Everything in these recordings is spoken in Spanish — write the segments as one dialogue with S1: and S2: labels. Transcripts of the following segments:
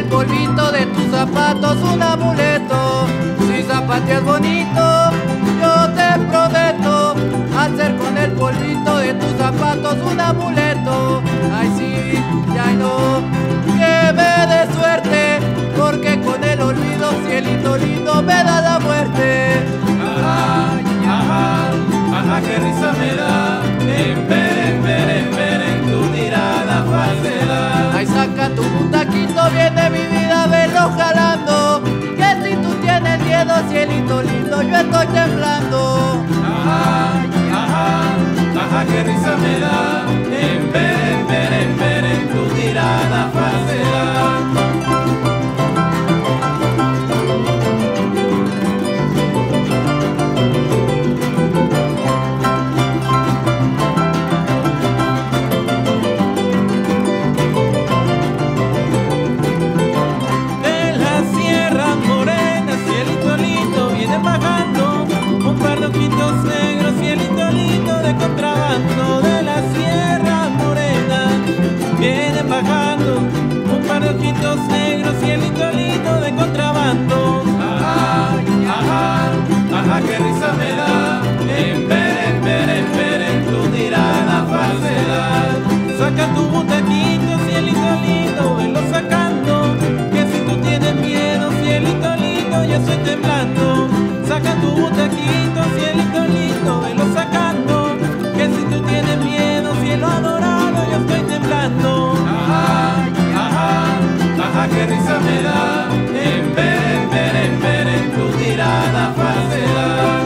S1: el polvito de tus zapatos un amuleto. Si zapateas bonito, yo te prometo hacer con el polvito de tus zapatos un amuleto. Ay sí, y ay no, que me dé suerte, porque con el olvido, cielito lindo, me da la muerte.
S2: Ajá, ajá, ajá, qué risa me da, en ver en tu tirada falsedad.
S1: Ay, saca tu butaquito, viene mi vida, velo jalando, que si tú tienes miedo, cielito lindo, yo estoy temblando.
S2: Ajá, ajá, ajá, qué risa me da, en ver en tu tirada falsedad.
S3: Negros, cielito lindo de contrabando de la Sierra Morena. Vienen bajando un par de ojitos negros, cielito lindo de contrabando.
S2: Ajá, ajá, ajá, qué risa me da, en ver en tu tirada falsedad.
S3: Saca tu butaquito, cielito lindo, velo sacando, que si tú tienes miedo, cielito lindo, yo estoy temblando. Saca tu butaquito, cielito lindo, velo sacando, que si tú tienes miedo, cielo adorado, yo estoy temblando.
S2: Ajá, ajá, ajá, qué risa me da, en ver en tu tirada falsedad.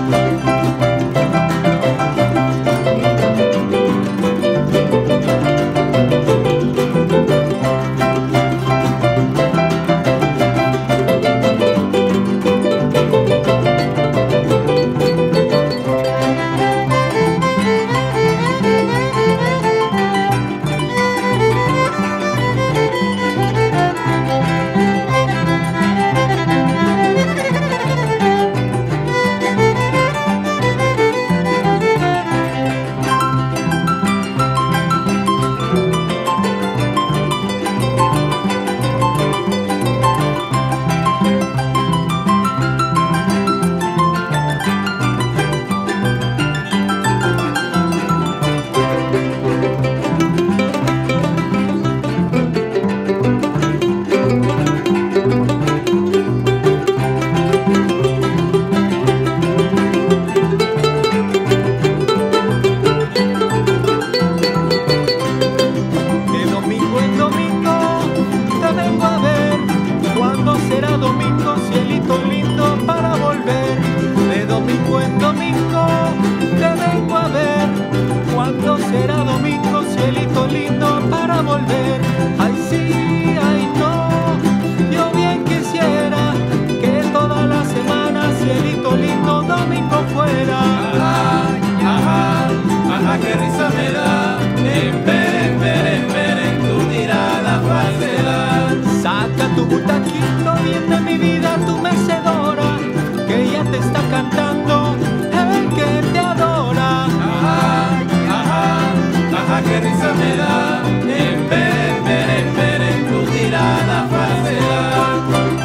S3: Será domingo, cielito lindo para volver. Ay sí, ay no, yo bien quisiera que toda la semana, cielito lindo, domingo fuera.
S2: Ajá, ajá, ajá, qué risa me da, en ver en tu tirada falsedad.
S3: Saca tu butaquito, bien de mi vida, tu mecedora, que ya te está cantando el que te adora.
S2: Ajá, ajá, qué risa me da, en ver en tu tirada falsedad.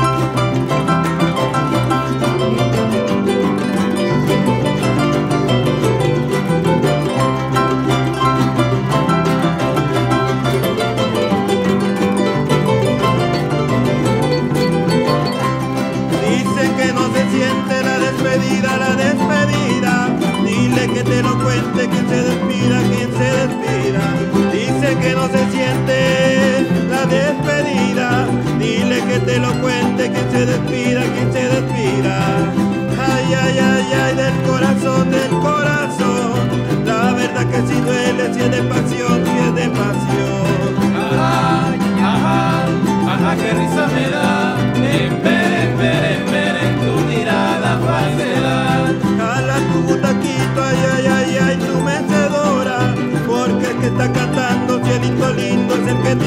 S4: Dicen que no se siente la despedida, la despedida. Dile que te lo cuente, quien se despida, quien se despida. Dice que no se siente la despedida. Dile que te lo cuente, quien se despida, quien se despida. Ay, ay, ay, ay, del corazón, del corazón. La verdad que si duele, si es de pasión, si es de pasión.
S2: Ajá, ajá, ajá, qué risa me da, en ver en tu tirada falsedad.
S4: Jala tu butaquito, ay, ay, ay, ay, tu mecedora, porque el que está cantando, cielito lindo, es el que